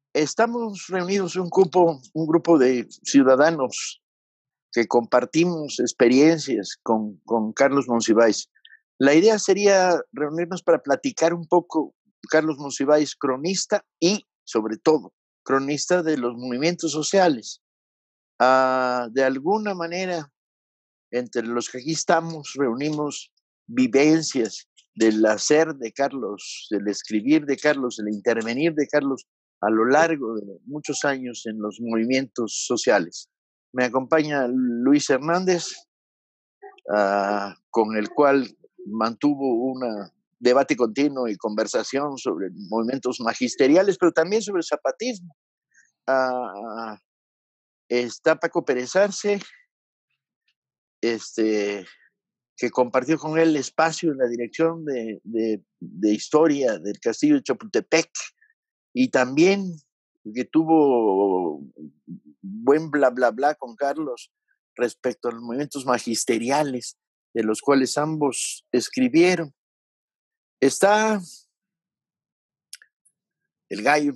Estamos reunidos un grupo de ciudadanos que compartimos experiencias con Carlos Monsiváis. La idea sería reunirnos para platicar un poco. Carlos Monsiváis, cronista y, sobre todo, cronista de los movimientos sociales. De alguna manera, entre los que aquí estamos, reunimos vivencias del hacer de Carlos, del escribir de Carlos, del intervenir de Carlos a lo largo de muchos años en los movimientos sociales. Me acompaña Luis Hernández, con el cual mantuvo un debate continuo y conversación sobre movimientos magisteriales, pero también sobre zapatismo. Está Paco Pérez Arce, que compartió con él espacio en la dirección de historia del Castillo de Chapultepec, y también que tuvo buen bla bla bla con Carlos respecto a los movimientos magisteriales, de los cuales ambos escribieron. Está el gallo,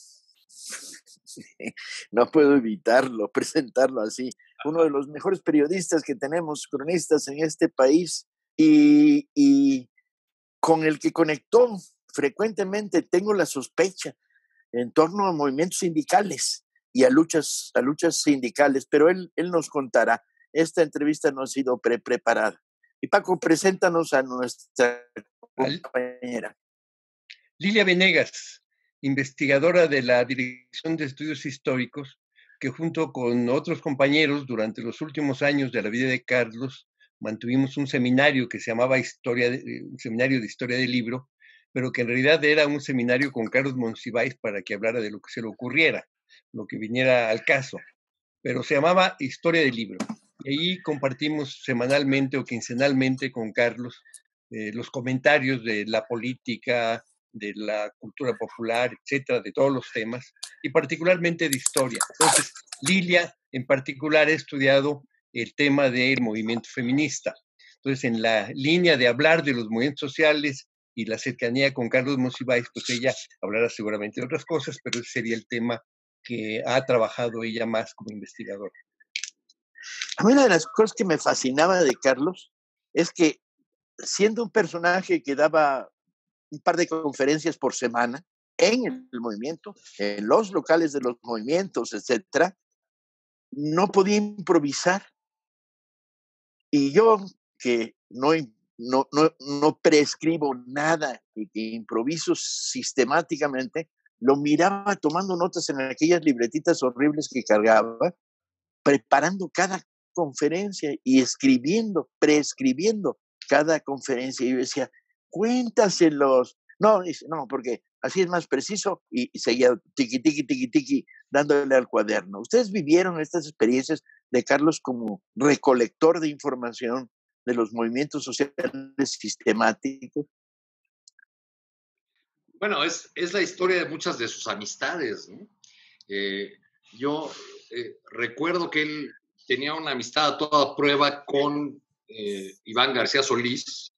no puedo evitarlo, presentarlo así, uno de los mejores periodistas que tenemos, cronistas en este país, y con el que conectó frecuentemente, tengo la sospecha, en torno a movimientos sindicales y a luchas sindicales, pero él nos contará. Esta entrevista no ha sido preparada. Y Paco, preséntanos a nuestra compañera. Lilia Venegas, investigadora de la Dirección de Estudios Históricos, que junto con otros compañeros durante los últimos años de la vida de Carlos mantuvimos un seminario que se llamaba un seminario de historia del libro, pero que en realidad era un seminario con Carlos Monsiváis para que hablara de lo que se le ocurriera, lo que viniera al caso, pero se llamaba Historia del Libro. Y ahí compartimos semanalmente o quincenalmente con Carlos los comentarios de la política, de la cultura popular, etcétera, de todos los temas, y particularmente de historia. Entonces, Lilia en particular ha estudiado el tema del movimiento feminista. Entonces, en la línea de hablar de los movimientos sociales y la cercanía con Carlos Monsiváis, pues ella hablará seguramente de otras cosas, pero ese sería el tema que ha trabajado ella más como investigadora. A mí una de las cosas que me fascinaba de Carlos es que, siendo un personaje que daba un par de conferencias por semana en el movimiento, en los locales de los movimientos, etcétera, no podía improvisar. Y yo, que no prescribo nada y que improviso sistemáticamente, lo miraba tomando notas en aquellas libretitas horribles que cargaba, preparando cada conferencia y prescribiendo cada conferencia. Y yo decía, cuéntaselos. No, dice, no, porque así es más preciso, y seguía tiqui, dándole al cuaderno. ¿Ustedes vivieron estas experiencias de Carlos como recolector de información de los movimientos sociales sistemáticos? Bueno, es la historia de muchas de sus amistades, ¿no? Yo recuerdo que él tenía una amistad a toda prueba con Iván García Solís,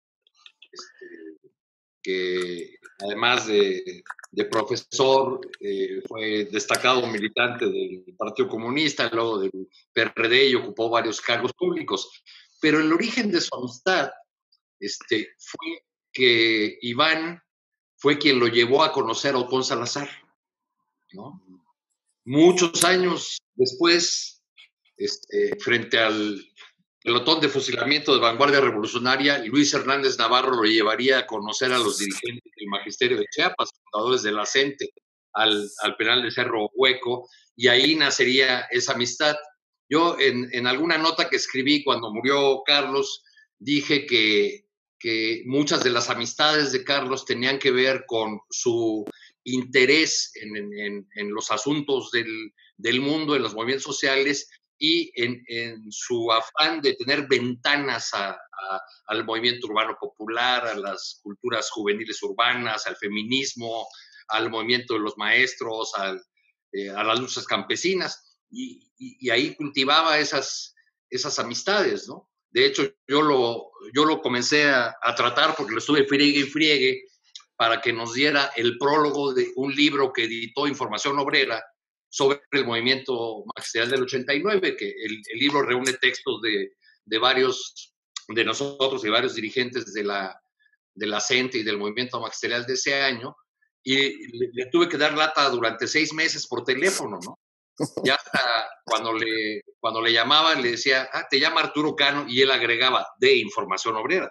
que además de profesor, fue destacado militante del Partido Comunista, luego del PRD, y ocupó varios cargos públicos. Pero el origen de su amistad fue que Iván fue quien lo llevó a conocer a Otón Salazar, ¿no? Muchos años después, frente al pelotón de fusilamiento de vanguardia revolucionaria, Luis Hernández Navarro lo llevaría a conocer a los dirigentes del Magisterio de Chiapas, fundadores de la CENTE, al penal de Cerro Hueco, y ahí nacería esa amistad. Yo en alguna nota que escribí cuando murió Carlos, dije que muchas de las amistades de Carlos tenían que ver con su interés en los asuntos del mundo, en los movimientos sociales, y en su afán de tener ventanas al movimiento urbano popular, a las culturas juveniles urbanas, al feminismo, al movimiento de los maestros, a las luchas campesinas, y ahí cultivaba esas amistades, ¿no? De hecho, yo lo comencé a tratar porque lo estuve friegue y friegue para que nos diera el prólogo de un libro que editó Información Obrera sobre el movimiento magisterial del 89, que el libro reúne textos de varios de nosotros y varios dirigentes de la CENTE y del movimiento magisterial de ese año, y le tuve que dar lata durante 6 meses por teléfono, ¿no? Ya cuando le llamaban, le decía, te llama Arturo Cano, y él agregaba, de Información Obrera.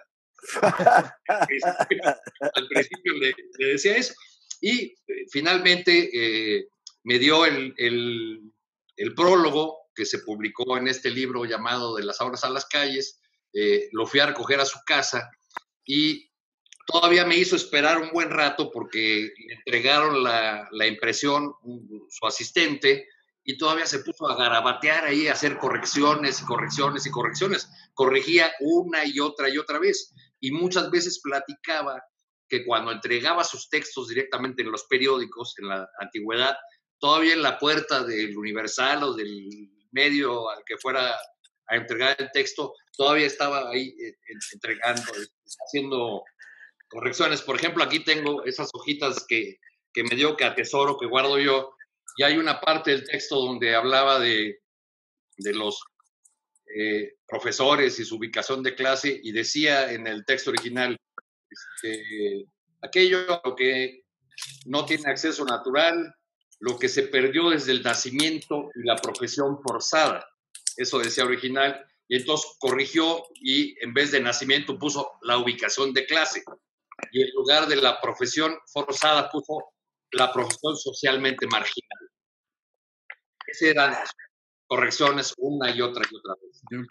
Al principio le decía eso. Y finalmente me dio el prólogo que se publicó en este libro llamado De las aulas a las calles. Lo fui a recoger a su casa y todavía me hizo esperar un buen rato porque le entregaron la impresión su asistente, y todavía se puso a garabatear ahí, a hacer correcciones y correcciones y correcciones. Corregía una y otra vez. Y muchas veces platicaba que cuando entregaba sus textos directamente en los periódicos, en la antigüedad, todavía en la puerta del Universal o del medio al que fuera a entregar el texto, todavía estaba ahí entregando, haciendo correcciones. Por ejemplo, aquí tengo esas hojitas que me dio, que atesoro, que guardo yo, y hay una parte del texto donde hablaba de los profesores y su ubicación de clase, y decía en el texto original, aquello a lo que no tiene acceso natural, lo que se perdió desde el nacimiento y la profesión forzada. Eso decía original, y entonces corrigió y en vez de nacimiento puso la ubicación de clase, y en lugar de la profesión forzada puso la profesión socialmente marginal. Esas eran correcciones una y otra vez.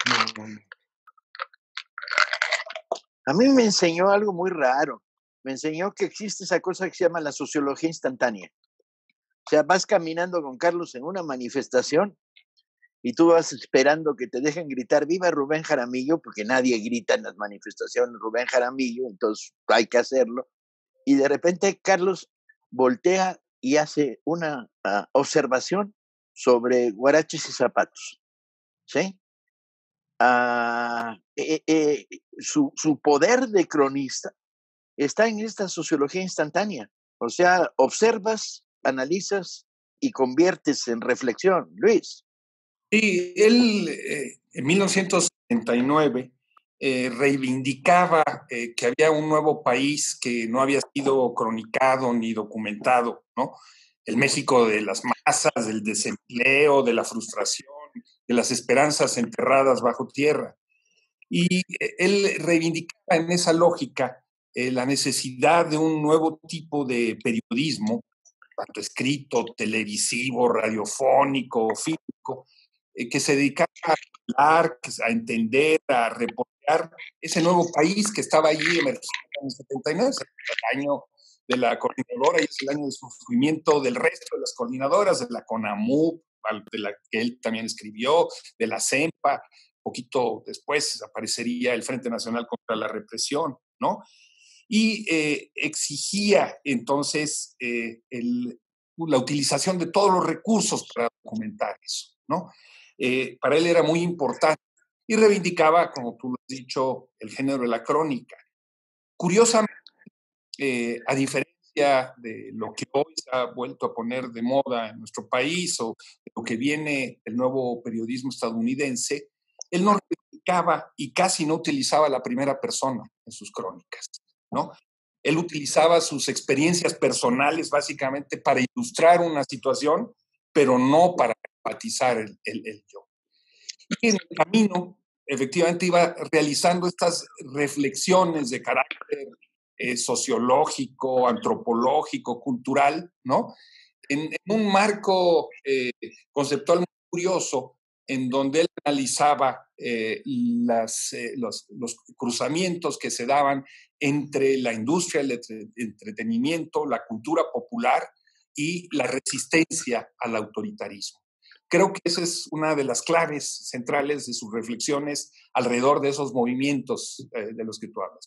A mí me enseñó algo muy raro. Me enseñó que existe esa cosa que se llama la sociología instantánea. O sea, vas caminando con Carlos en una manifestación y tú vas esperando que te dejen gritar ¡Viva Rubén Jaramillo! Porque nadie grita en las manifestaciones Rubén Jaramillo, entonces hay que hacerlo. Y de repente Carlos voltea y hace una observación sobre guaraches y zapatos, ¿sí? Su poder de cronista está en esta sociología instantánea. O sea, observas, analizas y conviertes en reflexión. Luis. Sí, él en 1979 reivindicaba que había un nuevo país que no había sido cronicado ni documentado, ¿no? El México de las masas, del desempleo, de la frustración, de las esperanzas enterradas bajo tierra. Y él reivindicaba en esa lógica la necesidad de un nuevo tipo de periodismo, tanto escrito, televisivo, radiofónico, fílmico, que se dedicaba a hablar, a entender, a reportear ese nuevo país que estaba allí emergiendo en el 79, es el año de la coordinadora y es el año de sufrimiento del resto de las coordinadoras, de la CONAMUP, de la que él también escribió, de la CEMPA. Poquito después aparecería el Frente Nacional contra la Represión, ¿no? Y exigía entonces la utilización de todos los recursos para documentar eso, ¿no? Para él era muy importante y reivindicaba, como tú lo has dicho, el género de la crónica. Curiosamente, a diferencia de lo que hoy se ha vuelto a poner de moda en nuestro país o de lo que viene el nuevo periodismo estadounidense, él no reivindicaba y casi no utilizaba la primera persona en sus crónicas, ¿no? Él utilizaba sus experiencias personales básicamente para ilustrar una situación, pero no para enfatizar el yo. Y en el camino, efectivamente, iba realizando estas reflexiones de carácter sociológico, antropológico, cultural, ¿no? En un marco conceptual muy curioso, en donde él analizaba los cruzamientos que se daban entre la industria del entretenimiento, la cultura popular y la resistencia al autoritarismo. Creo que esa es una de las claves centrales de sus reflexiones alrededor de esos movimientos de los que tú hablas.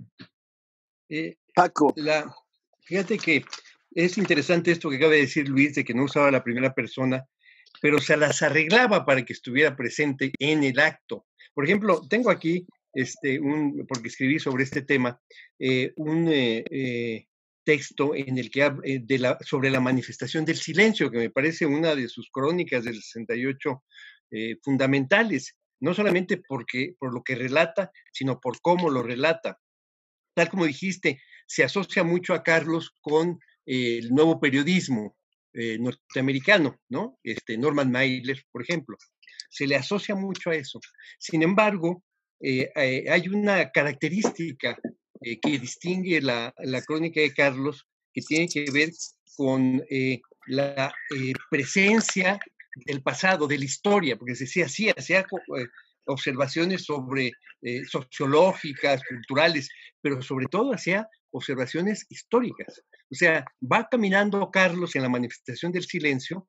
Paco. Fíjate que es interesante esto que acaba de decir Luis, de que no usaba la primera persona, pero se las arreglaba para que estuviera presente en el acto. Por ejemplo, tengo aquí, porque escribí sobre este tema, un texto en el que sobre la manifestación del silencio, que me parece una de sus crónicas del 68 fundamentales, no solamente por lo que relata, sino por cómo lo relata. Tal como dijiste, se asocia mucho a Carlos con el nuevo periodismo norteamericano, ¿no? Norman Mailer, por ejemplo. Se le asocia mucho a eso. Sin embargo, hay una característica que distingue la crónica de Carlos, que tiene que ver con la presencia del pasado, de la historia, porque se decía así, hacía observaciones sobre sociológicas, culturales, pero sobre todo hacía observaciones históricas. O sea, va caminando Carlos en la manifestación del silencio,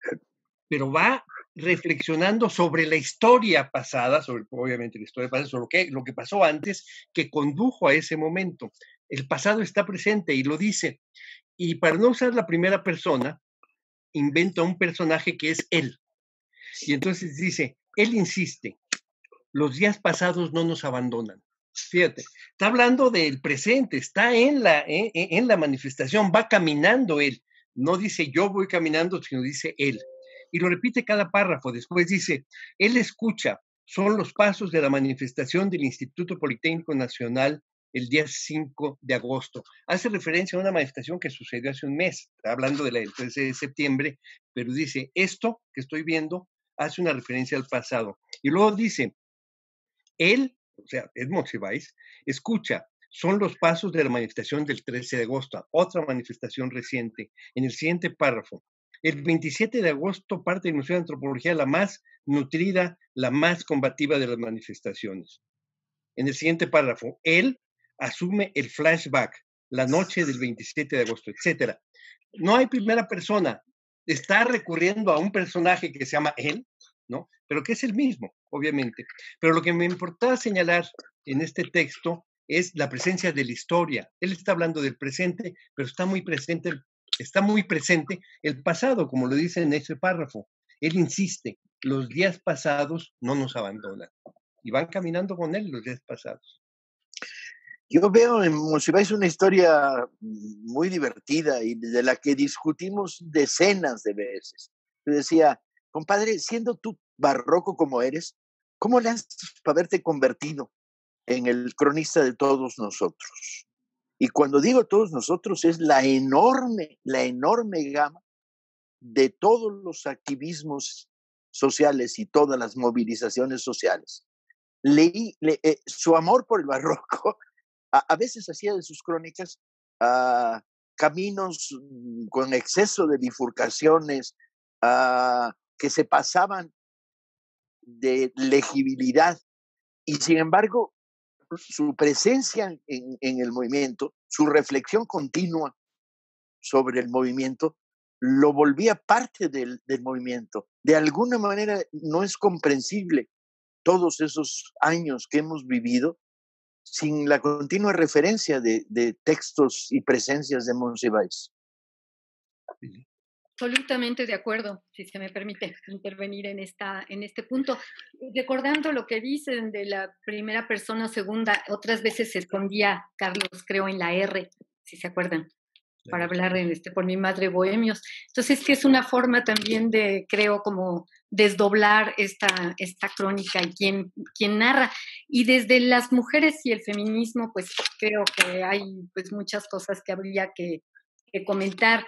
pero va reflexionando sobre la historia pasada, obviamente la historia pasada, sobre lo que pasó antes, que condujo a ese momento. El pasado está presente y lo dice. Y para no usar la primera persona, inventa un personaje que es él. Y entonces dice, él insiste, los días pasados no nos abandonan. Fíjate, está hablando del presente, está en la manifestación, va caminando él. No dice yo voy caminando, sino dice él. Y lo repite cada párrafo. Después dice, él escucha, son los pasos de la manifestación del Instituto Politécnico Nacional el día 5 de agosto. Hace referencia a una manifestación que sucedió hace un mes, está hablando del 13 de septiembre, pero dice, esto que estoy viendo hace una referencia al pasado. Y luego dice, él, o sea, Edmond Monsiváis, escucha, son los pasos de la manifestación del 13 de agosto, otra manifestación reciente, en el siguiente párrafo. El 27 de agosto parte del Museo de Antropología la más nutrida, la más combativa de las manifestaciones. En el siguiente párrafo, él asume el flashback, la noche del 27 de agosto, etc. No hay primera persona, está recurriendo a un personaje que se llama él, ¿no? Pero que es el mismo, obviamente. Pero lo que me importaba señalar en este texto es la presencia de la historia. Él está hablando del presente, pero está muy presente el pasado, como lo dice en ese párrafo. Él insiste, los días pasados no nos abandonan. Y van caminando con él los días pasados. Yo veo en Monsiváis una historia muy divertida y de la que discutimos decenas de veces. Yo decía, compadre, siendo tú barroco como eres, ¿cómo le haces para haberte convertido en el cronista de todos nosotros? Y cuando digo todos nosotros es la enorme gama de todos los activismos sociales y todas las movilizaciones sociales. Su amor por el barroco, a veces hacía de sus crónicas caminos con exceso de bifurcaciones que se pasaban de legibilidad y sin embargo su presencia en el movimiento, su reflexión continua sobre el movimiento, lo volvía parte del movimiento. De alguna manera no es comprensible todos esos años que hemos vivido sin la continua referencia de textos y presencias de Monsiváis. Absolutamente de acuerdo, si se me permite intervenir en este punto. Recordando lo que dicen de la primera persona o segunda, otras veces se escondía Carlos, creo, en la R, si se acuerdan, para hablar por mi madre bohemios. Entonces, que es una forma también de, creo, como desdoblar esta crónica y quién narra. Y desde las mujeres y el feminismo, pues creo que hay pues muchas cosas que habría que comentar.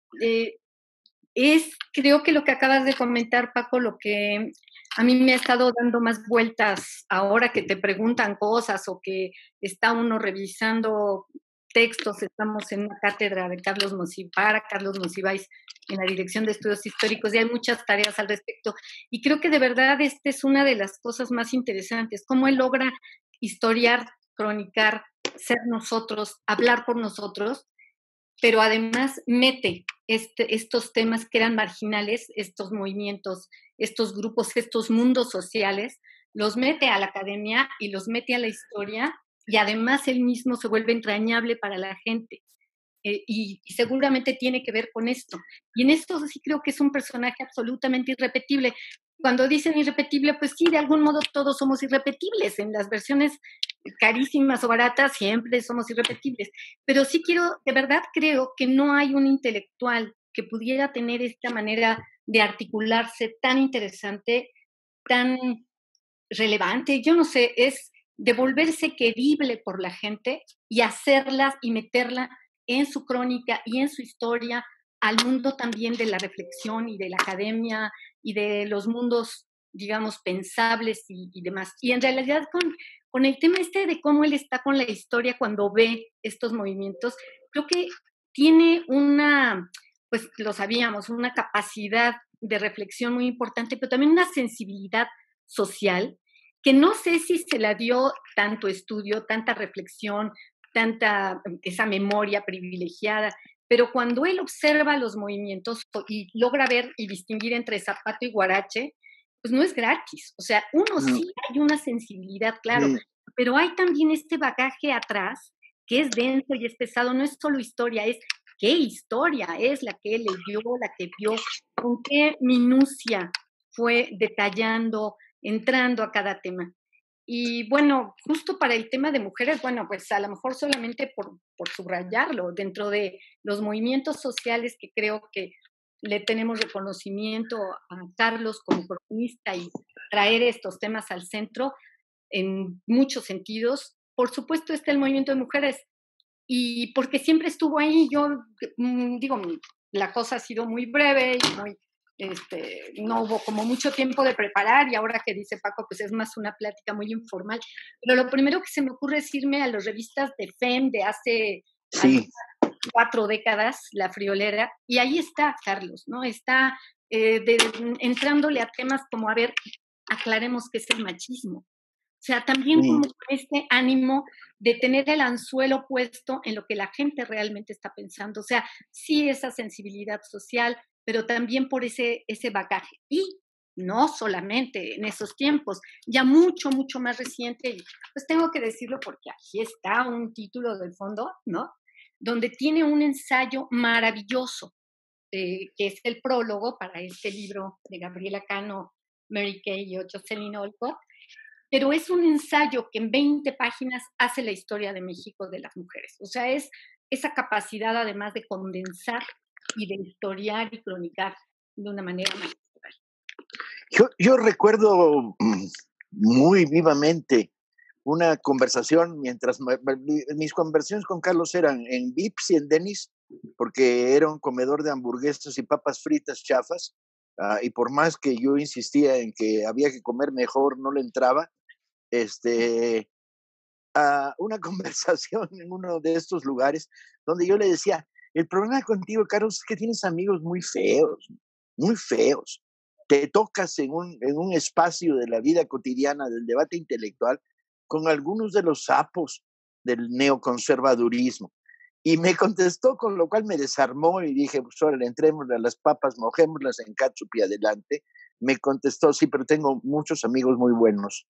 Creo que lo que acabas de comentar, Paco, lo que a mí me ha estado dando más vueltas ahora que te preguntan cosas o que está uno revisando textos, estamos en una cátedra de Carlos Monsiváis en la Dirección de Estudios Históricos y hay muchas tareas al respecto. Y creo que de verdad esta es una de las cosas más interesantes, cómo él logra historiar, cronicar, ser nosotros, hablar por nosotros, pero además mete estos temas que eran marginales, estos movimientos, estos grupos, estos mundos sociales, los mete a la academia y los mete a la historia, y además él mismo se vuelve entrañable para la gente. Y seguramente tiene que ver con esto. Y en esto sí creo que es un personaje absolutamente irrepetible. cuando dicen irrepetible, pues sí, de algún modo todos somos irrepetibles. En las versiones carísimas o baratas siempre somos irrepetibles. Pero sí de verdad creo que no hay un intelectual que pudiera tener esta manera de articularse tan interesante, tan relevante. Yo no sé, es de volverse querible por la gente y hacerla y meterla en su crónica y en su historia al mundo también de la reflexión y de la academia y de los mundos, digamos, pensables y demás. Y en realidad con el tema de cómo él está con la historia cuando ve estos movimientos, creo que tiene pues lo sabíamos, una capacidad de reflexión muy importante, pero también una sensibilidad social que no sé si se la dio tanto estudio, tanta reflexión, esa memoria privilegiada, pero cuando él observa los movimientos y logra ver y distinguir entre zapato y guarache, pues no es gratis. O sea, sí hay una sensibilidad, claro, pero hay también este bagaje atrás que es denso y es pesado, no es solo historia, es qué historia es la que él leyó, la que vio, con qué minucia fue detallando, entrando a cada tema. Y bueno, justo para el tema de mujeres, bueno, pues a lo mejor solamente por subrayarlo, dentro de los movimientos sociales que creo que le tenemos reconocimiento a Carlos como cronista y traer estos temas al centro en muchos sentidos, por supuesto está el movimiento de mujeres, y porque siempre estuvo ahí, yo digo, la cosa ha sido muy breve y muy no hubo como mucho tiempo de preparar y ahora que dice Paco, pues es más una plática muy informal. Pero lo primero que se me ocurre es irme a las revistas de FEM de hace 4 décadas, La Friolera, y ahí está Carlos, ¿no? Está entrándole a temas como, a ver, aclaremos qué es el machismo. O sea, también como este ánimo de tener el anzuelo puesto en lo que la gente realmente está pensando. O sea, sí esa sensibilidad social, pero también por ese bagaje. Y no solamente en esos tiempos, ya mucho, mucho más reciente, y pues tengo que decirlo porque aquí está un título del fondo, ¿no? Donde tiene un ensayo maravilloso, que es el prólogo para este libro de Gabriela Cano, Mary Kay y Jocelyn Olcott, pero es un ensayo que en 20 páginas hace la historia de México de las mujeres. O sea, es esa capacidad además de condensar y de historiar y cronicar de una manera magistral. Yo recuerdo muy vivamente una conversación mientras mis conversaciones con Carlos eran en Vips y en Denis, porque era un comedor de hamburguesas y papas fritas chafas, y por más que yo insistía en que había que comer mejor, no le entraba. Una conversación en uno de estos lugares donde yo le decía, el problema contigo, Carlos, es que tienes amigos muy feos, muy feos. Te tocas en un espacio de la vida cotidiana, del debate intelectual, con algunos de los sapos del neoconservadurismo. Y me contestó, con lo cual me desarmó y dije, pues ahora entrémosle a las papas, mojémoslas en ketchup y adelante. Me contestó, sí, pero tengo muchos amigos muy buenos.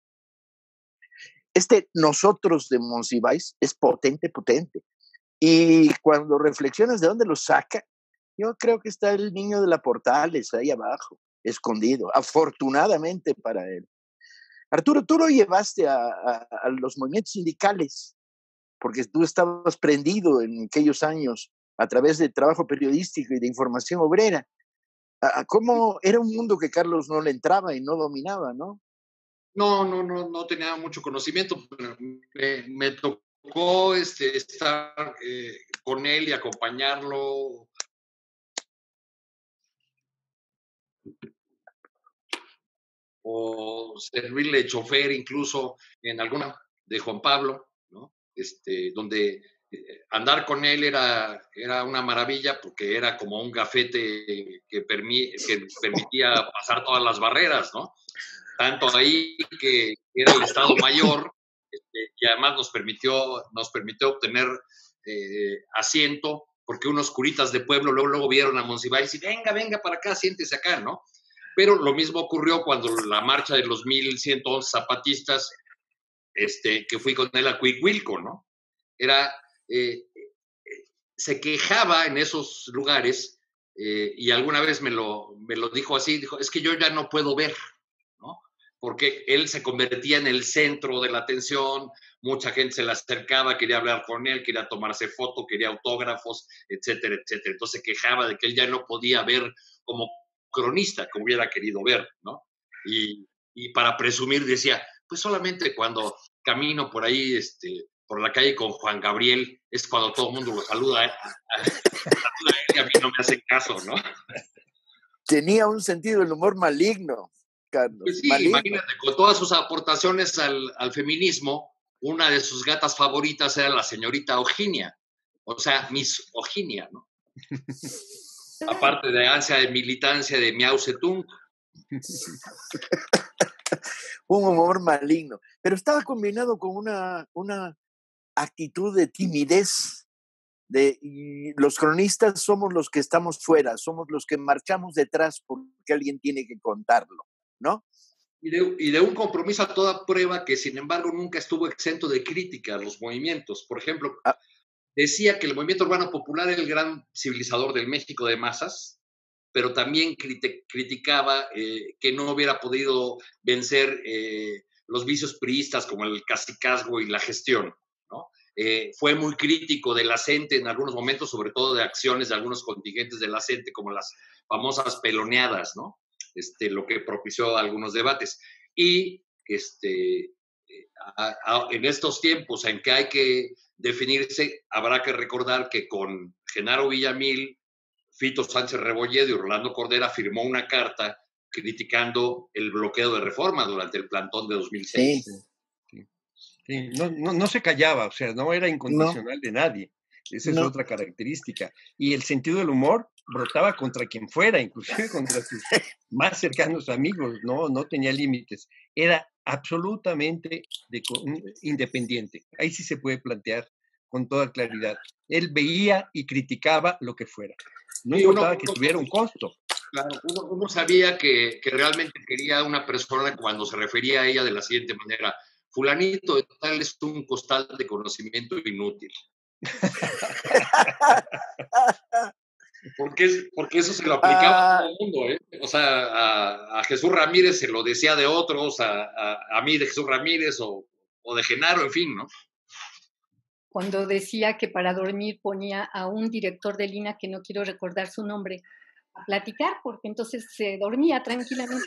Nosotros de Monsiváis es potente. Y cuando reflexionas de dónde lo saca, yo creo que está el niño de la Portales ahí abajo, escondido, afortunadamente para él. Arturo, tú lo llevaste a los movimientos sindicales, porque tú estabas prendido en aquellos años a través de trabajo periodístico y de información obrera. ¿Cómo era un mundo que Carlos no le entraba y no dominaba, no? No tenía mucho conocimiento. Me tocó estar con él y acompañarlo. O servirle chofer incluso en alguna de Juan Pablo, ¿no? Donde andar con él era una maravilla porque era como un gafete que permitía pasar todas las barreras, ¿no? Tanto ahí que era el Estado Mayor, y además nos permitió obtener asiento, porque unos curitas de pueblo luego vieron a Monsiváis y venga para acá, siéntese acá, ¿no? Pero lo mismo ocurrió cuando la marcha de los 1111 zapatistas, que fui con él a Cuicuilco, ¿no? Se quejaba en esos lugares, y alguna vez me lo dijo así, dijo, es que yo ya no puedo ver, porque él se convertía en el centro de la atención, mucha gente se le acercaba, quería hablar con él, quería tomarse foto, quería autógrafos, etcétera, etcétera. Entonces se quejaba de que él ya no podía ver como cronista, como hubiera querido ver, ¿no? Y para presumir decía, pues solamente cuando camino por ahí, por la calle con Juan Gabriel, es cuando todo el mundo lo saluda, y a mí no me hacen caso, ¿no? Tenía un sentido del humor maligno, Carlos. Pues sí, maligno. Imagínate, con todas sus aportaciones al feminismo, una de sus gatas favoritas era la señorita Eugenia, o sea, Miss Eugenia, ¿no? Aparte de ansia de militancia de Miao Zedong. Un humor maligno, pero estaba combinado con una actitud de timidez. Los cronistas somos los que estamos fuera, somos los que marchamos detrás porque alguien tiene que contarlo, ¿no? Y de un compromiso a toda prueba que, sin embargo, nunca estuvo exento de crítica a los movimientos. Por ejemplo, decía que el movimiento urbano popular era el gran civilizador del México de masas, pero también criticaba que no hubiera podido vencer los vicios priistas como el cacicazgo y la gestión, ¿no? Fue muy crítico de la CENTE en algunos momentos, sobre todo de acciones de algunos contingentes de la CENTE, como las famosas peloneadas, ¿no? Lo que propició algunos debates. Y en estos tiempos en que hay que definirse, habrá que recordar que con Genaro Villamil, Fito Sánchez Rebolledo y Rolando Cordera firmó una carta criticando el bloqueo de Reforma durante el plantón de 2006. Sí. No se callaba, o sea, no era incondicional de nadie. Esa es otra característica. Y el sentido del humor brotaba contra quien fuera, inclusive contra sus más cercanos amigos, no tenía límites. Era absolutamente independiente. Ahí sí se puede plantear con toda claridad. Él veía y criticaba lo que fuera. No importaba que tuviera un costo. Claro, uno sabía que realmente quería a una persona cuando se refería a ella de la siguiente manera: fulanito de tal es un costal de conocimiento inútil. Porque eso se lo aplicaba a todo el mundo, ¿eh? O sea, a Jesús Ramírez se lo decía de otros, a mí de Jesús Ramírez o de Genaro, en fin, ¿no? Cuando decía que para dormir ponía a un director de Lina, que no quiero recordar su nombre, a platicar, porque entonces se dormía tranquilamente.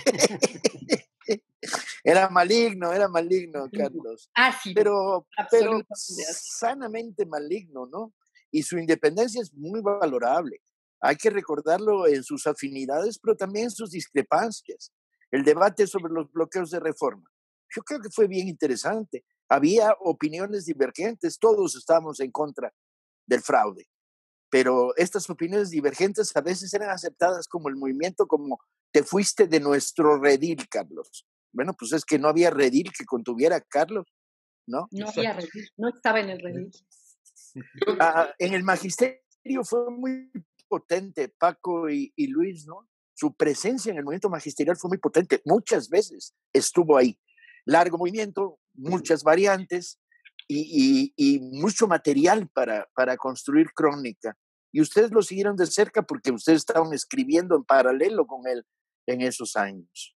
Era maligno, Carlos. Sí, pero sanamente maligno, ¿no? Y su independencia es muy valorable. Hay que recordarlo en sus afinidades, pero también en sus discrepancias. El debate sobre los bloqueos de Reforma, yo creo que fue bien interesante. Había opiniones divergentes, todos estábamos en contra del fraude, pero estas opiniones divergentes a veces eran aceptadas como el movimiento, como te fuiste de nuestro redil, Carlos. Bueno, pues es que no había redil que contuviera a Carlos, ¿no? No había redil, no estaba en el redil. En el magisterio fue muy potente, Paco y Luis, ¿no? Su presencia en el movimiento magisterial fue muy potente, muchas veces estuvo ahí. Largo movimiento, muchas variantes y mucho material para construir crónica. Y ustedes lo siguieron de cerca porque ustedes estaban escribiendo en paralelo con él en esos años.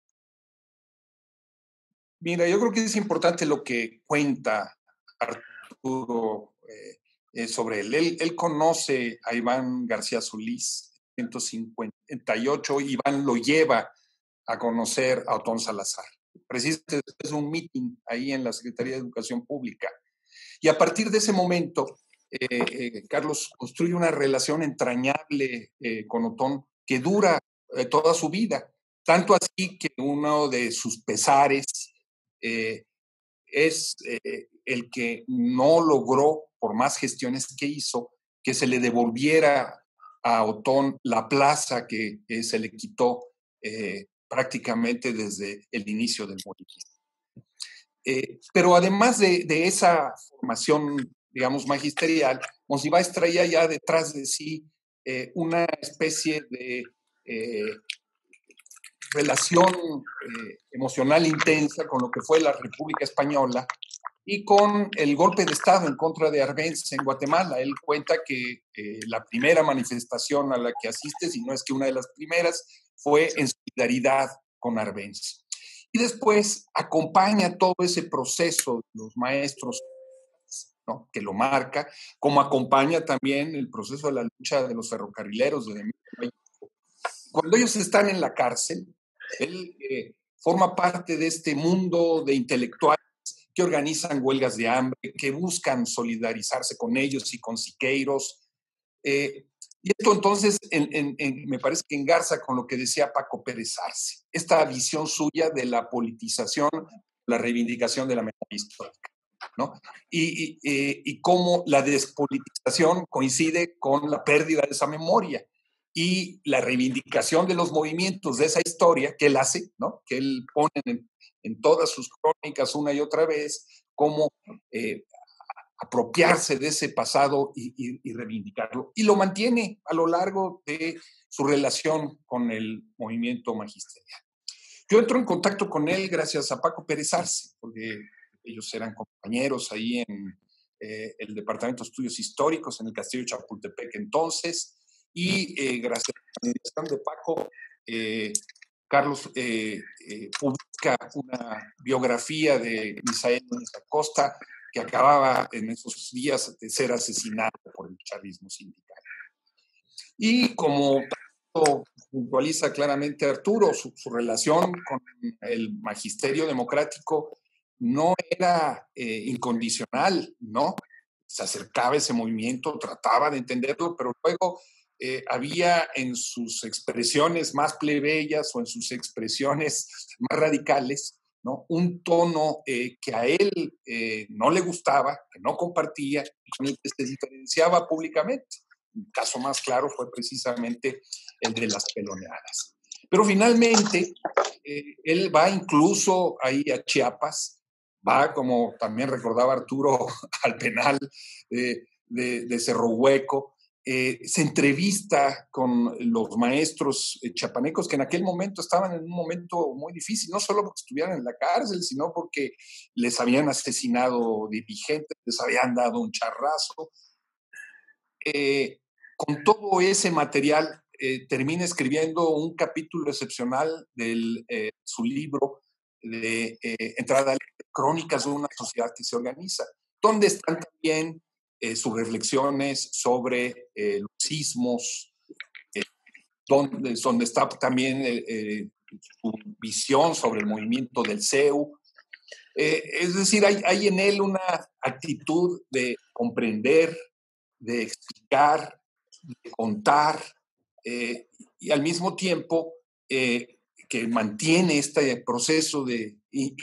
Mira, yo creo que es importante lo que cuenta Arturo sobre él. Él conoce a Iván García Solís en 1958. Iván lo lleva a conocer a Otón Salazar. Precisamente es un meeting ahí en la Secretaría de Educación Pública. Y a partir de ese momento, Carlos construye una relación entrañable con Otón que dura toda su vida. Tanto así que uno de sus pesares es el que no logró, por más gestiones que hizo, que se le devolviera a Otón la plaza que se le quitó prácticamente desde el inicio del movimiento. Pero además de esa formación, digamos, magisterial, Monsiváis traía ya detrás de sí una especie de relación emocional intensa con lo que fue la República Española y con el golpe de Estado en contra de Arbenz en Guatemala. Él cuenta que la primera manifestación a la que asiste, si no es que una de las primeras, fue en solidaridad con Arbenz. Y después acompaña todo ese proceso de los maestros, ¿no?, que lo marca, como acompaña también el proceso de la lucha de los ferrocarrileros de México. Cuando ellos están en la cárcel, él forma parte de este mundo de intelectuales que organizan huelgas de hambre, que buscan solidarizarse con ellos y con Siqueiros. Y esto entonces me parece que engarza con lo que decía Paco Pérez Arce, esta visión suya de la politización, la reivindicación de la memoria histórica, ¿no? Y cómo la despolitización coincide con la pérdida de esa memoria y la reivindicación de los movimientos de esa historia que él hace, ¿no?, que él pone en todas sus crónicas una y otra vez, cómo apropiarse de ese pasado y reivindicarlo. Y lo mantiene a lo largo de su relación con el movimiento magisterial. Yo entro en contacto con él gracias a Paco Pérez Arce, porque ellos eran compañeros ahí en el Departamento de Estudios Históricos, en el Castillo de Chapultepec entonces, y gracias a la administración de Paco, Carlos publica una biografía de Misael Núñez Acosta, que acababa en esos días de ser asesinado por el chavismo sindical. Y como puntualiza claramente Arturo, su relación con el magisterio democrático no era incondicional, ¿no? Se acercaba a ese movimiento, trataba de entenderlo, pero luego había en sus expresiones más plebeyas o en sus expresiones más radicales, ¿no?, un tono que a él no le gustaba, que no compartía, con el que se diferenciaba públicamente. Un caso más claro fue precisamente el de las peloneadas. Pero finalmente, él va incluso ahí a Chiapas, va, como también recordaba Arturo, al penal de Cerro Hueco, se entrevista con los maestros chiapanecos que en aquel momento estaban en un momento muy difícil, no solo porque estuvieran en la cárcel, sino porque les habían asesinado dirigentes, les habían dado un charrazo. Con todo ese material, termina escribiendo un capítulo excepcional de su libro de entrada, Crónicas de una sociedad que se organiza, donde están también sus reflexiones sobre los sismos, donde está también su visión sobre el movimiento del CEU. Es decir, hay en él una actitud de comprender, de explicar, de contar, y al mismo tiempo que mantiene este proceso de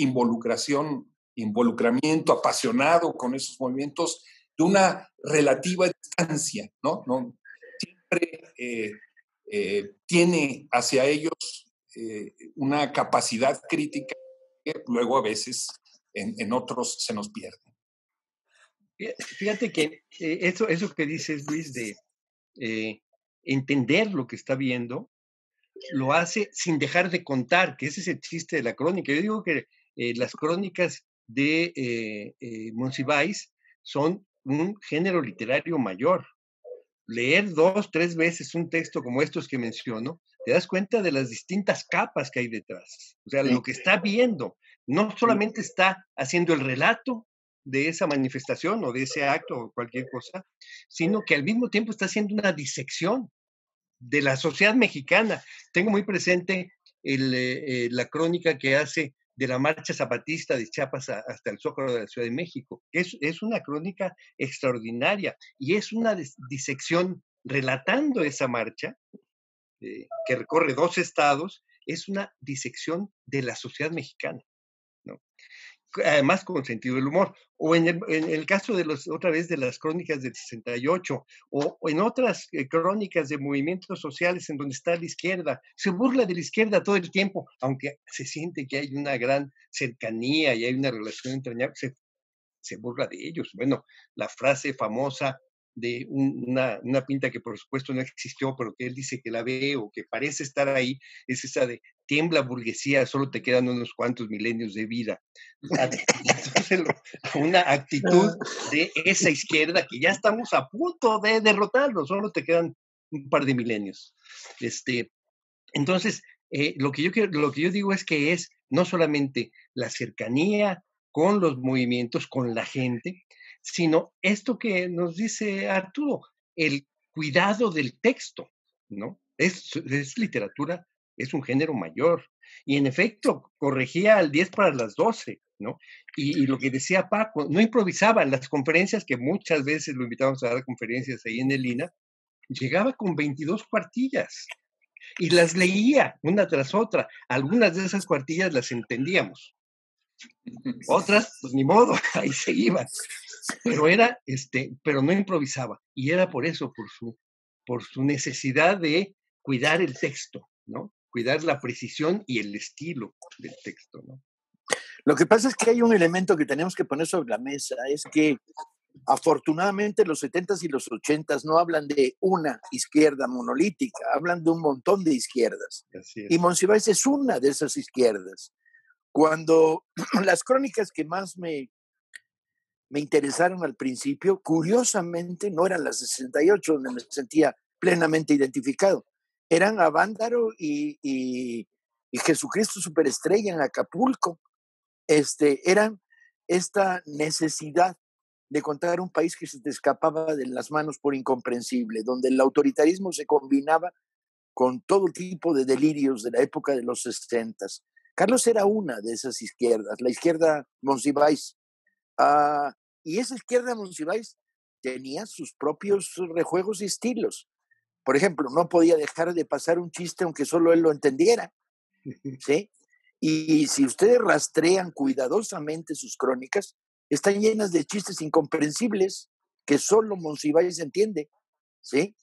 involucramiento apasionado con esos movimientos, de una relativa distancia, ¿no? Siempre tiene hacia ellos una capacidad crítica que luego a veces en otros se nos pierde. Fíjate que eso que dices, Luis, de entender lo que está viendo, lo hace sin dejar de contar, que ese es el chiste de la crónica. Yo digo que las crónicas de Monsiváis son un género literario mayor. Leer 2, 3 veces un texto como estos que menciono, te das cuenta de las distintas capas que hay detrás. O sea, lo que está viendo, no solamente está haciendo el relato de esa manifestación o de ese acto o cualquier cosa, sino que al mismo tiempo está haciendo una disección de la sociedad mexicana. Tengo muy presente la crónica que hace de la marcha zapatista de Chiapas hasta el Zócalo de la Ciudad de México. Es una crónica extraordinaria y es una disección relatando esa marcha que recorre 2 estados, es una disección de la sociedad mexicana, ¿no? Además con sentido del humor, o en el caso de otra vez de las crónicas del 68, o en otras crónicas de movimientos sociales en donde está la izquierda, se burla de la izquierda todo el tiempo, aunque se siente que hay una gran cercanía y hay una relación entrañable, se burla de ellos. Bueno, la frase famosa de una pinta que por supuesto no existió, pero que él dice que la ve o que parece estar ahí, es esa de tiembla burguesía, solo te quedan unos cuantos milenios de vida. Entonces, una actitud de esa izquierda que ya estamos a punto de derrotarlo, solo te quedan un par de milenios. Entonces, lo que yo digo es que es no solamente la cercanía con los movimientos, con la gente, sino esto que nos dice Arturo, el cuidado del texto, ¿no? Es literatura, es un género mayor. Y en efecto, corregía al 10 para las 12, ¿no? Y lo que decía Paco, no improvisaba. En las conferencias, que muchas veces lo invitábamos a dar conferencias ahí en el INA, llegaba con 22 cuartillas y las leía una tras otra. Algunas de esas cuartillas las entendíamos. Otras, pues ni modo, ahí se iban. Pero pero no improvisaba. Y era por eso, por su necesidad de cuidar el texto, ¿no? Cuidar la precisión y el estilo del texto, ¿no? Lo que pasa es que hay un elemento que tenemos que poner sobre la mesa, es que afortunadamente los 70s y los 80s no hablan de una izquierda monolítica, hablan de un montón de izquierdas. Y Monsiváis es una de esas izquierdas. Cuando las crónicas que más me interesaron al principio, curiosamente no eran las de 68, donde me sentía plenamente identificado. Eran Avándaro y Jesucristo Superestrella en Acapulco. Eran esta necesidad de contar un país que se te escapaba de las manos por incomprensible, donde el autoritarismo se combinaba con todo tipo de delirios de la época de los 60s. Carlos era una de esas izquierdas, la izquierda Monsiváis. Y esa izquierda Monsiváis tenía sus propios rejuegos y estilos. Por ejemplo, no podía dejar de pasar un chiste aunque solo él lo entendiera, ¿sí? Y si ustedes rastrean cuidadosamente sus crónicas, están llenas de chistes incomprensibles que solo Monsiváis entiende, ¿sí?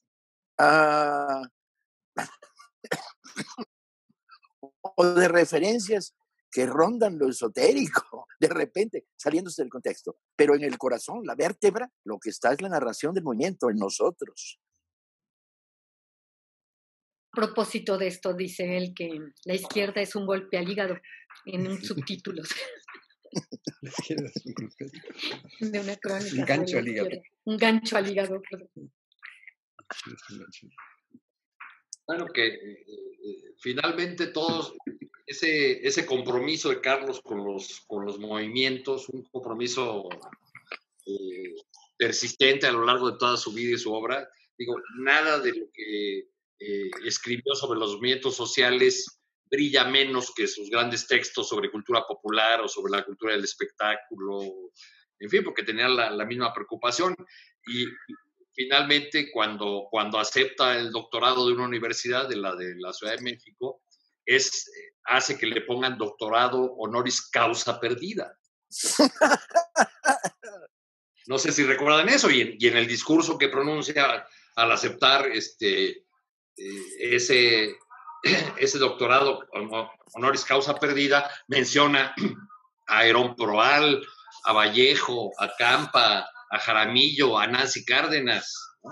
O de referencias que rondan lo esotérico, de repente, saliéndose del contexto. Pero en el corazón, la vértebra, lo que está es la narración del movimiento en nosotros. A propósito de esto, dice él que la izquierda es un golpe al hígado en un subtítulo La izquierda es un golpe de una crónica. Un gancho al hígado. Un gancho al hígado. Bueno, que finalmente todos, ese compromiso de Carlos con los movimientos, un compromiso persistente a lo largo de toda su vida y su obra, digo, nada de lo que escribió sobre los movimientos sociales brilla menos que sus grandes textos sobre cultura popular o sobre la cultura del espectáculo, en fin, porque tenía la misma preocupación. Y finalmente, cuando acepta el doctorado de una universidad, de la Ciudad de México, hace que le pongan doctorado honoris causa perdida. No sé si recuerdan eso, y en el discurso que pronuncia al aceptar ese doctorado honoris causa perdida, menciona a Herón Proal, a Vallejo, a Campa, a Jaramillo, a Nancy Cárdenas, ¿no?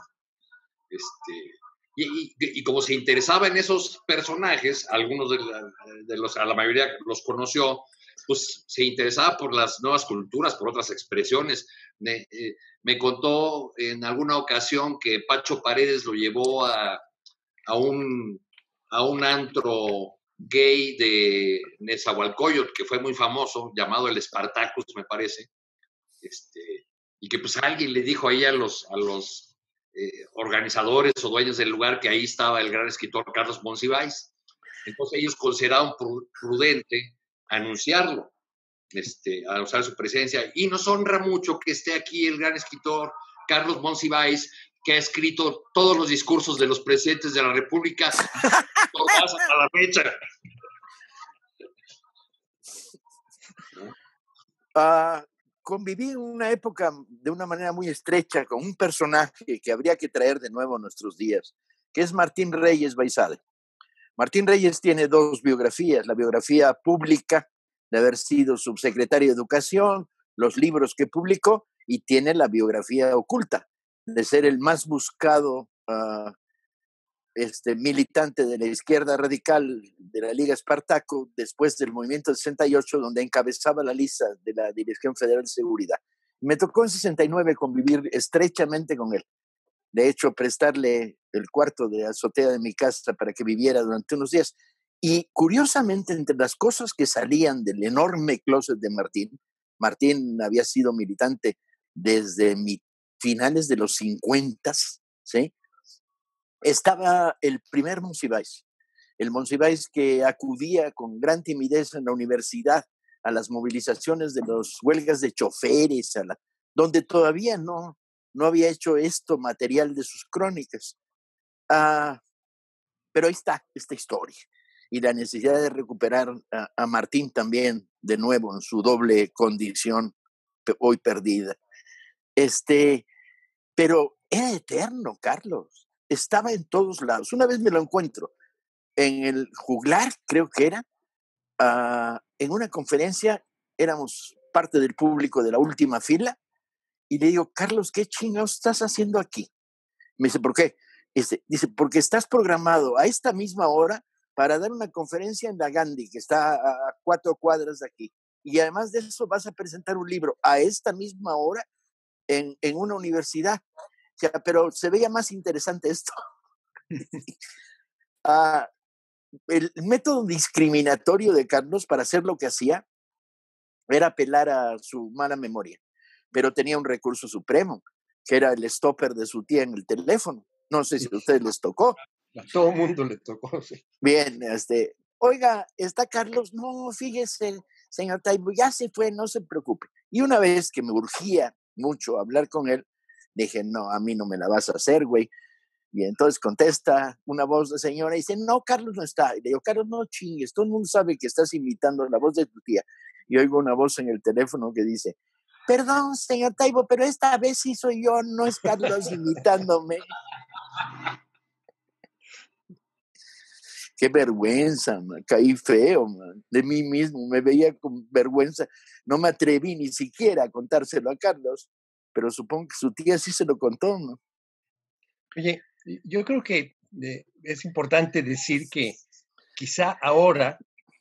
Y como se interesaba en esos personajes, algunos a la mayoría los conoció, pues se interesaba por las nuevas culturas, por otras expresiones. Me contó en alguna ocasión que Pacho Paredes lo llevó a un antro gay de Nezahualcóyotl, que fue muy famoso, llamado el Spartacus, me parece, y que pues alguien le dijo ahí a los organizadores o dueños del lugar que ahí estaba el gran escritor Carlos Monsiváis. Entonces ellos consideraron prudente anunciarlo, anunciar su presencia, y nos honra mucho que esté aquí el gran escritor Carlos Monsiváis, que ha escrito todos los discursos de los presidentes de la República todas hasta la fecha. Conviví en una época de una manera muy estrecha con un personaje que habría que traer de nuevo a nuestros días, que es Martín Reyes Baizade. Martín Reyes tiene dos biografías: la biografía pública de haber sido subsecretario de Educación, los libros que publicó, y tiene la biografía oculta de ser el más buscado militante de la izquierda radical de la Liga Espartaco después del movimiento del 68, donde encabezaba la lista de la Dirección Federal de Seguridad. Me tocó en 69 convivir estrechamente con él. De hecho, prestarle el cuarto de azotea de mi casa para que viviera durante unos días. Y curiosamente, entre las cosas que salían del enorme closet de Martín había sido militante desde finales de los 50, ¿sí? Estaba el primer Monsiváis, el Monsiváis que acudía con gran timidez en la universidad a las movilizaciones de las huelgas de choferes, donde todavía no había hecho esto material de sus crónicas. Pero ahí está esta historia y la necesidad de recuperar a Martín también de nuevo en su doble condición hoy perdida. Pero era eterno, Carlos. Estaba en todos lados. Una vez me lo encuentro en el juglar, creo que era, en una conferencia, éramos parte del público de la última fila, y le digo, Carlos, ¿qué chingados estás haciendo aquí? Me dice, ¿por qué? Dice, porque estás programado a esta misma hora para dar una conferencia en la Gandhi, que está a 4 cuadras de aquí. Y además de eso vas a presentar un libro a esta misma hora en una universidad. O sea, pero se veía más interesante esto. El método discriminatorio de Carlos para hacer lo que hacía era apelar a su mala memoria, pero tenía un recurso supremo, que era el stopper de su tía en el teléfono. No sé si a ustedes les tocó. A todo mundo le tocó, sí. Bien, oiga, ¿está Carlos? No, fíjese, señor Taibo, ya se fue, no se preocupe. Y una vez que me urgía mucho hablar con él, dije, no, a mí no me la vas a hacer, güey. Y entonces contesta una voz de señora y dice, no, Carlos no está. Y le digo, Carlos, no chingues, todo el mundo sabe que estás imitando la voz de tu tía. Y oigo una voz en el teléfono que dice, perdón, señor Taibo, pero esta vez sí soy yo, no es Carlos imitándome. Qué vergüenza, man. Caí feo, man, de mí mismo, me veía con vergüenza. No me atreví ni siquiera a contárselo a Carlos, pero supongo que su tía sí se lo contó, ¿no? Oye, yo creo que es importante decir que quizá ahora,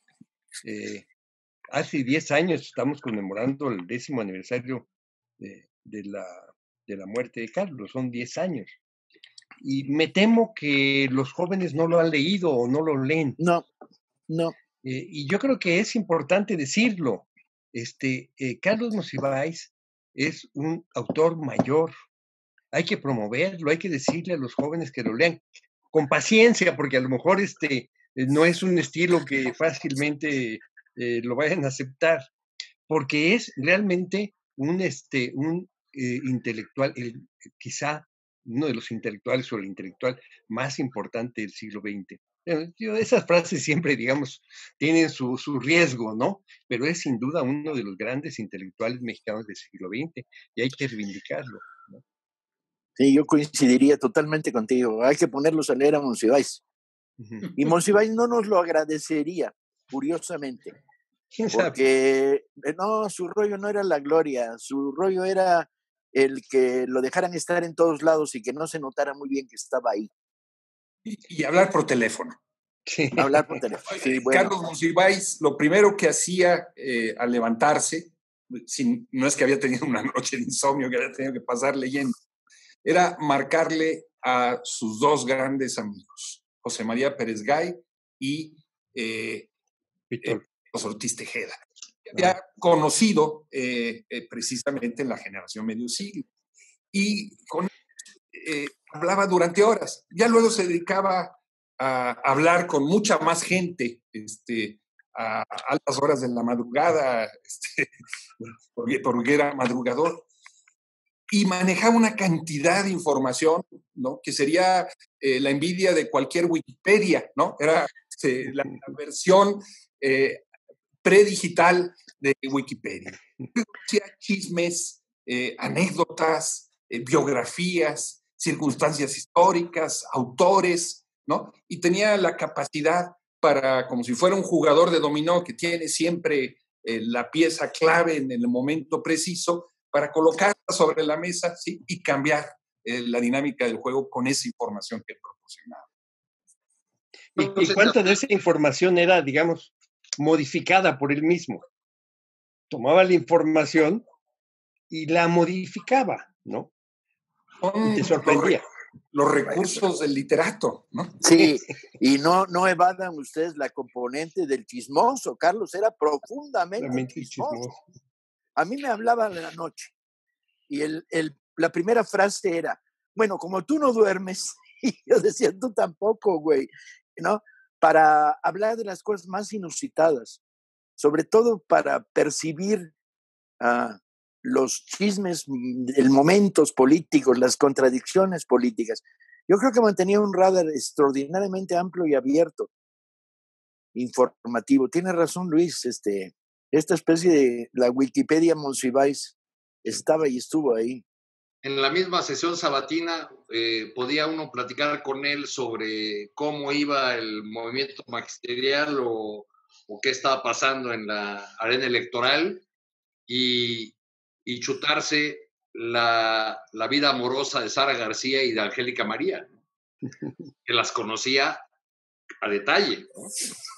hace 10 años, estamos conmemorando el 10º aniversario de la muerte de Carlos, son 10 años. Y me temo que los jóvenes no lo han leído o no lo leen. No. Y yo creo que es importante decirlo. Carlos Monsiváis es un autor mayor. Hay que promoverlo, hay que decirle a los jóvenes que lo lean con paciencia, porque a lo mejor no es un estilo que fácilmente lo vayan a aceptar, porque es realmente un intelectual, quizá uno de los intelectuales o el intelectual más importante del siglo XX. Esas frases siempre, digamos, tienen su riesgo, ¿no? Pero es sin duda uno de los grandes intelectuales mexicanos del siglo XX y hay que reivindicarlo, ¿no? Sí, yo coincidiría totalmente contigo. Hay que ponerlos a leer a Monsiváis. Uh-huh. Y Monsiváis no nos lo agradecería, curiosamente. ¿Quién sabe? Porque no, su rollo no era la gloria, su rollo era el que lo dejaran estar en todos lados y que no se notara muy bien que estaba ahí. Y hablar por teléfono. Sí. Hablar por teléfono. Sí, bueno. Carlos Monsiváis, lo primero que hacía al levantarse, no es que había tenido una noche de insomnio que había tenido que pasar leyendo, era marcarle a sus 2 grandes amigos, José María Pérez Gay y Ortiz Tejeda, que había conocido precisamente en la generación medio siglo. Y con hablaba durante horas. Ya luego se dedicaba a hablar con mucha más gente a altas horas de la madrugada, porque era madrugador. Y manejaba una cantidad de información, ¿no? Que sería la envidia de cualquier Wikipedia, ¿no? Era la versión predigital de Wikipedia. Chismes, anécdotas, biografías, circunstancias históricas, autores, ¿no? Y tenía la capacidad para, como si fuera un jugador de dominó que tiene siempre la pieza clave en el momento preciso, para colocarla sobre la mesa, ¿sí? Y cambiar la dinámica del juego con esa información que proporcionaba. ¿Y cuánto de esa información era, digamos, modificada por él mismo? Tomaba la información y la modificaba, ¿no? Y te sorprendía. los recursos del literato, ¿no? Sí, y no evadan ustedes la componente del chismoso. Carlos era profundamente chismoso. A mí me hablaba en la noche y la primera frase era, bueno, como tú no duermes, y yo decía, tú tampoco, güey, ¿no? Para hablar de las cosas más inusitadas, sobre todo para percibir los chismes, momentos políticos, las contradicciones políticas. Yo creo que mantenía un radar extraordinariamente amplio y abierto, informativo. Tiene razón, Luis, esta especie de la Wikipedia Monsiváis estaba y estuvo ahí. En la misma sesión sabatina podía uno platicar con él sobre cómo iba el movimiento magisterial o qué estaba pasando en la arena electoral y chutarse la vida amorosa de Sara García y de Angélica María, que las conocía a detalle, ¿no?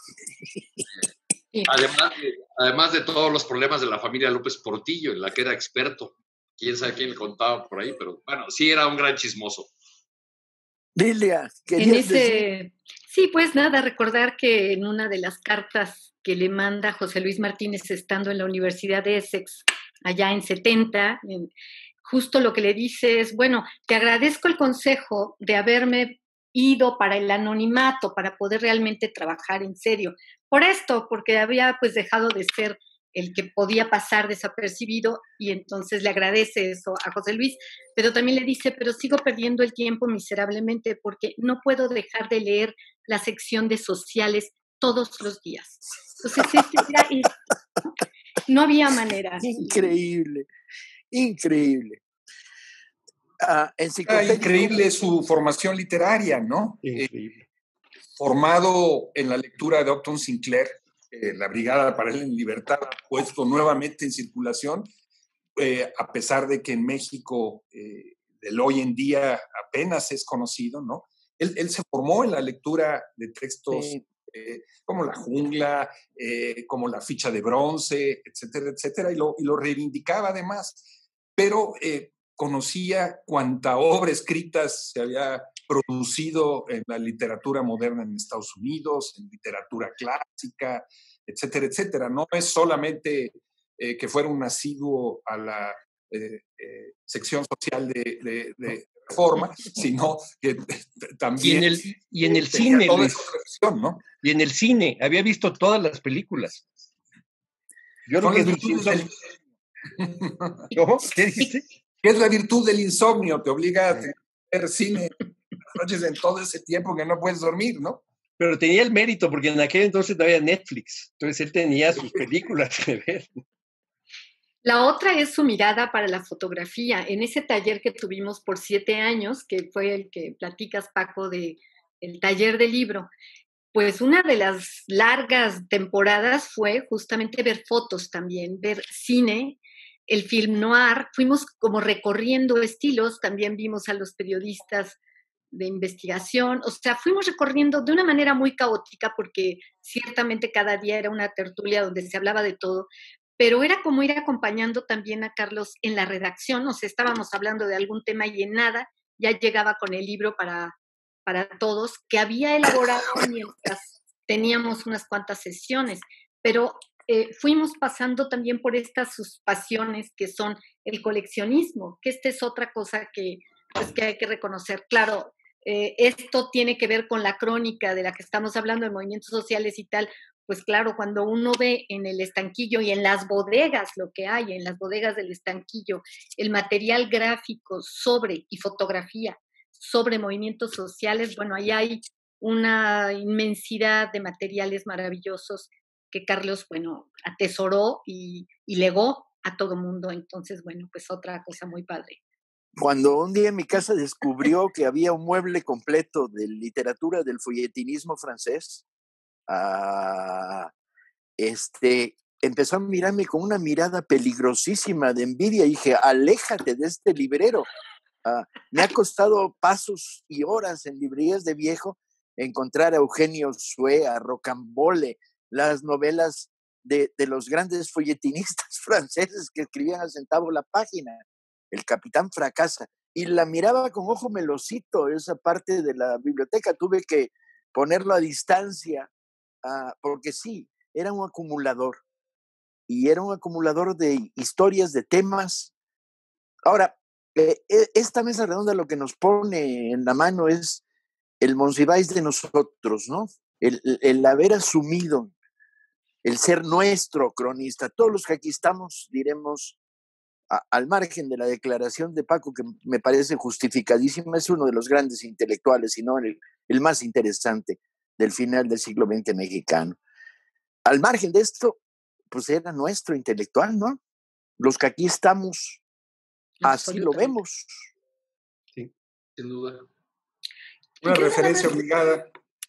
Además de todos los problemas de la familia López Portillo, en la que era experto. Quién sabe quién le contaba por ahí, pero bueno, sí era un gran chismoso. Lilia, ¿querías decir? Sí, pues nada, recordar que en una de las cartas que le manda José Luis Martínez estando en la Universidad de Essex, allá en 70, justo lo que le dice es, bueno, te agradezco el consejo de haberme ido para el anonimato, para poder realmente trabajar en serio. Por esto, porque había pues dejado de ser el que podía pasar desapercibido, y entonces le agradece eso a José Luis, pero también le dice, pero sigo perdiendo el tiempo miserablemente porque no puedo dejar de leer la sección de sociales todos los días. Entonces, no había manera. Increíble. Increíble su formación literaria, ¿no? Increíble. Formado en la lectura de Upton Sinclair, la Brigada para él en Libertad, puesto nuevamente en circulación, a pesar de que en México del hoy en día apenas es conocido, ¿no? Él se formó en la lectura de textos como La Jungla, como La Ficha de Bronce, etcétera, etcétera, y lo reivindicaba además, pero conocía cuánta obra escrita se había producido en la literatura moderna en Estados Unidos, en literatura clásica, etcétera, etcétera. No es solamente que fuera un asiduo a la sección social de Reforma, sino que también... Y en el cine, toda Luis. esa reflexión, ¿no? Y en el cine, había visto todas las películas. Yo creo que ¿Cómo? ¿Qué dijiste? ¿Qué es la virtud del insomnio? Te obliga a ver cine las noches en todo ese tiempo que no puedes dormir, ¿no? Pero tenía el mérito, porque en aquel entonces no había Netflix. Entonces él tenía sus películas que ver. La otra es su mirada para la fotografía. En ese taller que tuvimos por 7 años, que fue el que platicas, Paco, el taller de libro, pues una de las largas temporadas fue justamente ver fotos también, ver cine, el film noir. Fuimos como recorriendo estilos, también vimos a los periodistas de investigación, o sea, fuimos recorriendo de una manera muy caótica porque ciertamente cada día era una tertulia donde se hablaba de todo, pero era como ir acompañando también a Carlos en la redacción, o sea, estábamos hablando de algún tema y en nada ya llegaba con el libro para todos, que había elaborado mientras teníamos unas cuantas sesiones, pero fuimos pasando también por estas sus pasiones que son el coleccionismo, que esta es otra cosa que hay que reconocer. Claro, esto tiene que ver con la crónica de la que estamos hablando, de movimientos sociales y tal. Pues claro, cuando uno ve en el estanquillo y en las bodegas lo que hay, en las bodegas del estanquillo, el material gráfico y fotografía sobre movimientos sociales, bueno, ahí hay una inmensidad de materiales maravillosos que Carlos, bueno, atesoró y legó a todo mundo. Entonces, bueno, pues otra cosa muy padre. Cuando un día en mi casa descubrió que había un mueble completo de literatura del folletinismo francés, empezó a mirarme con una mirada peligrosísima de envidia y dije, aléjate de este librero. Me ha costado pasos y horas en librerías de viejo encontrar a Eugenio Sue, a Rocambole, las novelas de los grandes folletinistas franceses que escribían al centavo la página. El Capitán Fracasa. y la miraba con ojo melosito, esa parte de la biblioteca. Tuve que ponerlo a distancia, porque sí, era un acumulador. Y era un acumulador de historias, de temas. Ahora, esta mesa redonda lo que nos pone en la mano es el Monsiváis de nosotros, ¿no? El haber asumido, el ser nuestro cronista. Todos los que aquí estamos diremos, al margen de la declaración de Paco, que me parece justificadísima, es uno de los grandes intelectuales, si no el más interesante del final del siglo XX mexicano. Al margen de esto, pues era nuestro intelectual, ¿no? Los que aquí estamos, así lo vemos. Sí, sin duda. Una referencia obligada.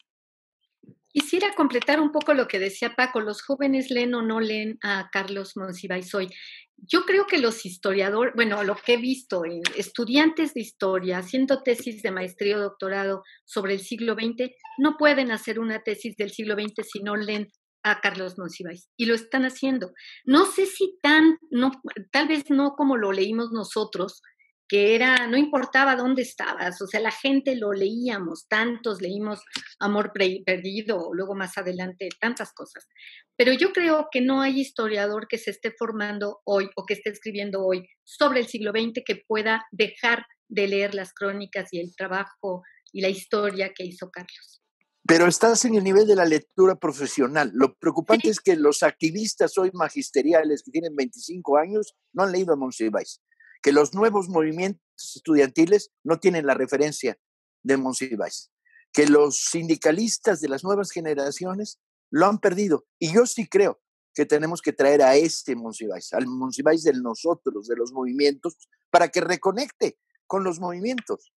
Quisiera completar un poco lo que decía Paco, ¿los jóvenes leen o no leen a Carlos Monsiváis hoy? Yo creo que los historiadores, bueno, lo que he visto, estudiantes de historia haciendo tesis de maestría o doctorado sobre el siglo XX, no pueden hacer una tesis del siglo XX si no leen a Carlos Monsiváis, y lo están haciendo. No sé si tal vez no como lo leímos nosotros, que no importaba dónde estabas, o sea, la gente lo leíamos, tantos leímos Amor Perdido, luego más adelante, tantas cosas. Pero yo creo que no hay historiador que se esté formando hoy o que esté escribiendo hoy sobre el siglo XX que pueda dejar de leer las crónicas y el trabajo y la historia que hizo Carlos. Pero estás en el nivel de la lectura profesional. Lo preocupante Sí. es que los activistas hoy magisteriales que tienen 25 años no han leído a Monsiváis. Que los nuevos movimientos estudiantiles no tienen la referencia de Monsiváis. Que los sindicalistas de las nuevas generaciones lo han perdido. Y yo sí creo que tenemos que traer a este Monsiváis, al Monsiváis de nosotros, de los movimientos, para que reconecte con los movimientos.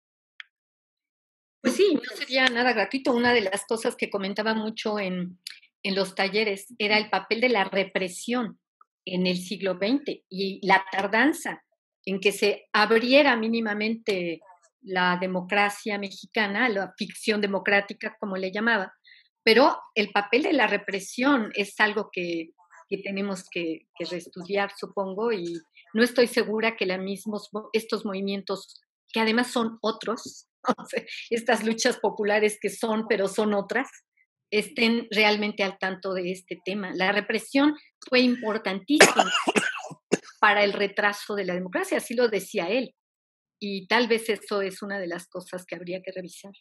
Pues sí, no sería nada gratuito. Una de las cosas que comentaba mucho en los talleres era el papel de la represión en el siglo XX y la tardanza en que se abriera mínimamente la democracia mexicana, la ficción democrática, como le llamaba. Pero el papel de la represión es algo que tenemos que reestudiar, supongo, y no estoy segura que estos movimientos, que además son otros, estas luchas populares que son, pero son otras, estén realmente al tanto de este tema. La represión fue importantísima para el retraso de la democracia, así lo decía él, y tal vez eso es una de las cosas que habría que revisar.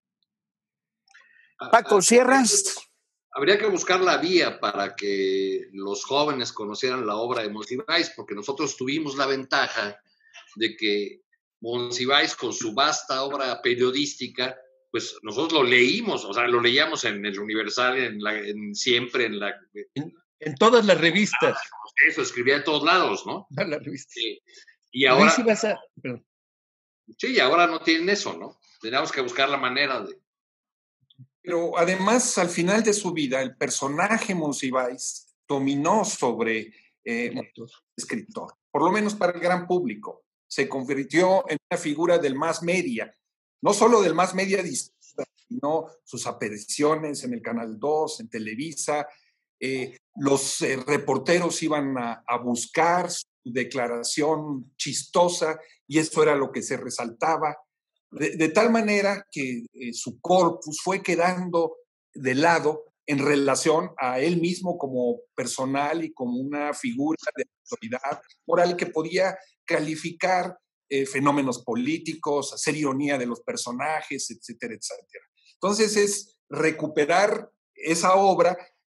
Paco, ¿cierras? Habría que buscar la vía para que los jóvenes conocieran la obra de Monsiváis, porque nosotros tuvimos la ventaja de que Monsiváis, con su vasta obra periodística, pues nosotros lo leímos, o sea, lo leíamos en el Universal, siempre en todas las revistas. Eso, escribía en todos lados, ¿no? En las revistas. Y ahora, sí, ahora no tienen eso, ¿no? Tenemos que buscar la manera de... Pero además, al final de su vida, el personaje Monsiváis dominó sobre el escritor, por lo menos para el gran público. Se convirtió en una figura del mass media, no solo del mass media, sino sus apariciones en el Canal 2, en Televisa. Los reporteros iban a buscar su declaración chistosa y eso era lo que se resaltaba. De tal manera que su corpus fue quedando de lado en relación a él mismo como personal y como una figura de autoridad moral que podía calificar fenómenos políticos, hacer ironía de los personajes, etcétera, etcétera. Entonces es recuperar esa obra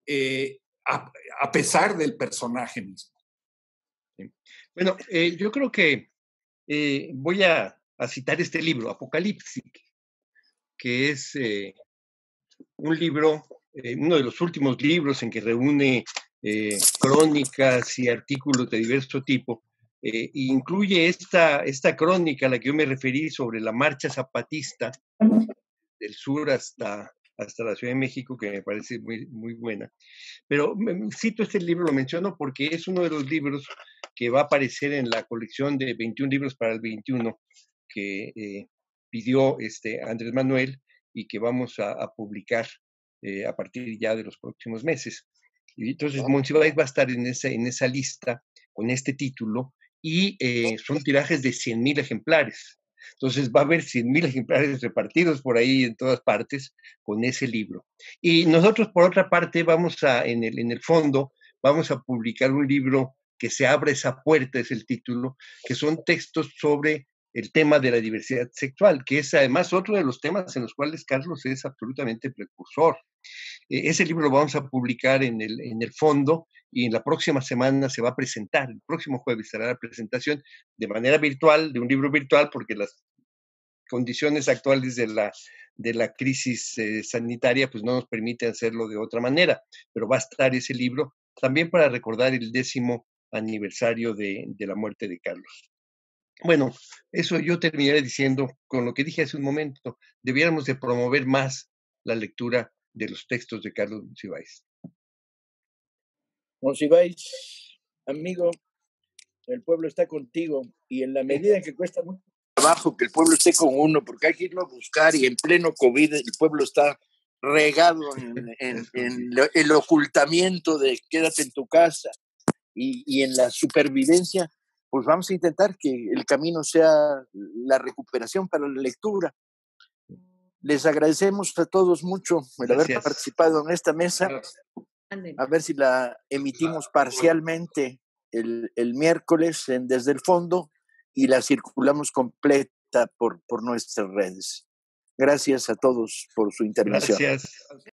a pesar del personaje mismo. Bueno, yo creo que voy a citar este libro, Apocalipsis, que es un libro, uno de los últimos libros en que reúne crónicas y artículos de diverso tipo. Incluye esta crónica a la que yo me referí sobre la marcha zapatista del sur hasta la Ciudad de México, que me parece muy, muy buena. Pero cito este libro, lo menciono porque es uno de los libros que va a aparecer en la colección de 21 libros para el 21 que pidió Andrés Manuel y que vamos a publicar a partir ya de los próximos meses. Y entonces Monsiváis va a estar en esa lista con este título y son tirajes de 100,000 ejemplares. Entonces va a haber 100,000 ejemplares repartidos por ahí en todas partes con ese libro. Y nosotros, por otra parte, en el fondo, vamos a publicar un libro que se abre esa puerta, es el título, que son textos sobre el tema de la diversidad sexual, que es además otro de los temas en los cuales Carlos es absolutamente precursor. Ese libro lo vamos a publicar en el fondo y en la próxima semana se va a presentar, el próximo jueves será la presentación de manera virtual, de un libro virtual, porque las condiciones actuales de la crisis sanitaria pues no nos permiten hacerlo de otra manera, pero va a estar ese libro también para recordar el 10º aniversario de la muerte de Carlos. Bueno, eso yo terminaré diciendo con lo que dije hace un momento, debiéramos de promover más la lectura de los textos de Carlos Monsiváis. Monsiváis, amigo, el pueblo está contigo y en la medida en que cuesta mucho trabajo que el pueblo esté con uno, porque hay que irlo a buscar y en pleno COVID el pueblo está regado en el ocultamiento de quédate en tu casa y en la supervivencia, pues vamos a intentar que el camino sea la recuperación para la lectura. Les agradecemos a todos mucho el haber participado en esta mesa. A ver si la emitimos parcialmente el miércoles Desde el Fondo y la circulamos completa por nuestras redes. Gracias a todos por su intervención. Gracias.